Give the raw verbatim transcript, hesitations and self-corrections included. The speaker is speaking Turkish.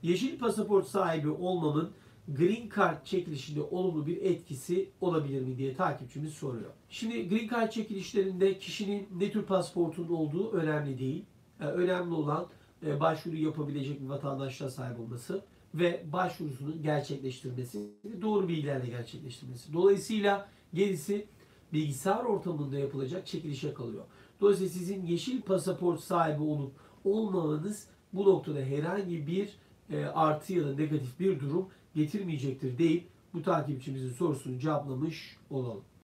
Yeşil pasaport sahibi olmamın Green Card çekilişinde olumlu bir etkisi olabilir mi diye takipçimiz soruyor. Şimdi Green Card çekilişlerinde kişinin ne tür pasaportun olduğu önemli değil. Yani önemli olan e, başvuru yapabilecek bir vatandaşlığa sahip olması ve başvurusunu gerçekleştirmesi, doğru bilgilerle gerçekleştirmesi. Dolayısıyla gerisi bilgisayar ortamında yapılacak çekilişe kalıyor. Dolayısıyla sizin yeşil pasaport sahibi olup olmamanız bu noktada herhangi bir e, artı ya da negatif bir durum getirmeyecektir deyip bu takipçimizin sorusunu cevaplamış olalım.